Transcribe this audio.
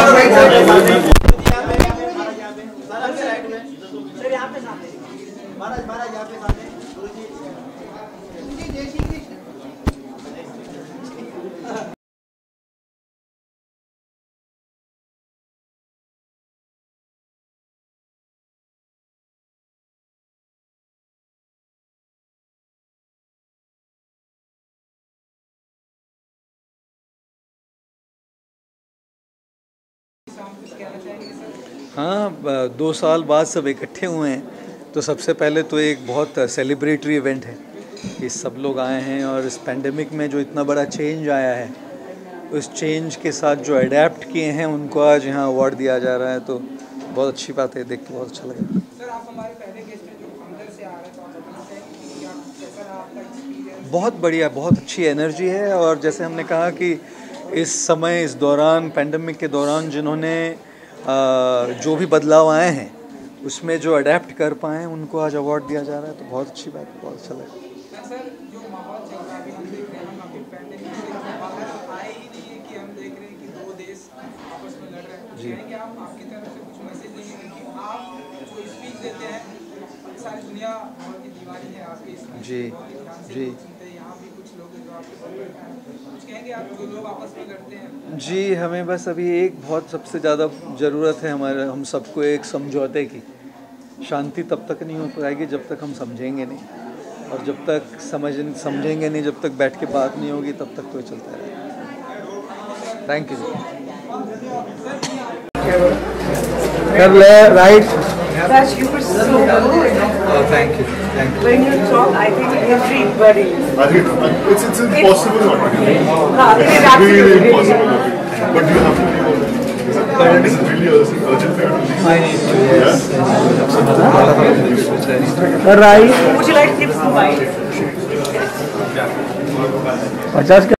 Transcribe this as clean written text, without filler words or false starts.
हाँ, 2 साल बाद सब इकट्ठे हुए हैं तो सबसे पहले तो एक बहुत सेलिब्रेटरी इवेंट है कि सब लोग आए हैं और इस पेंडेमिक में जो इतना बड़ा चेंज आया है उस चेंज के साथ जो अडेप्ट किए हैं उनको आज यहाँ अवार्ड दिया जा रहा है, तो बहुत अच्छी बात है, देख के बहुत अच्छा लगा। सर, आप हमारे पहले गेस्ट हैं जो अंदर से आ रहे हैं, तो आप बता सकते हैं कि आप कैसा रहा आपका एक्सपीरियंस? बहुत बढ़िया, बहुत अच्छी एनर्जी है और जैसे हमने कहा कि इस समय इस दौरान पेंडेमिक के दौरान जिन्होंने जो भी बदलाव आए हैं उसमें जो अडेप्ट कर पाए हैं उनको आज अवार्ड दिया जा रहा है, तो बहुत अच्छी बात है, बहुत अच्छा लगा। सर, जो माहौल चल रहा है अभी हम देख रहे हैं, हम अभी पेंडेमिक से बाहर आए ही नहीं है कि हम देख रहे हैं कि 2 देश आपस में लड़ रहे हैं। जी, कि आप आपकी तरफ से कुछ मैसेज देंगे कि आप जो स्पीच देते हैं सारी दुनिया बहुत ही दीवानी है आपके स्पीच। जी जी यहाँ भी कुछ लोग जो आपके कुछ कहेंगे आप जो लोग आपस में लड़ते हैं? जी, हमें बस अभी एक बहुत सबसे ज़्यादा ज़रूरत है हमारे हम सबको एक समझौते की। शांति तब तक नहीं हो पाएगी जब तक हम समझेंगे नहीं, और जब तक समझेंगे नहीं, जब तक बैठ के बात नहीं होगी तब तक तो चलता रहेगा। Thank you. कर ले right. Raj, you were so good. Oh, thank you. Thank you. When you talk, I think everybody. I think it's impossible not to do. It is Really absolutely impossible not to do. But you have to leave. Is it really urgent for you to leave? I need to. Yes. Right. Would you like to give some advice? 50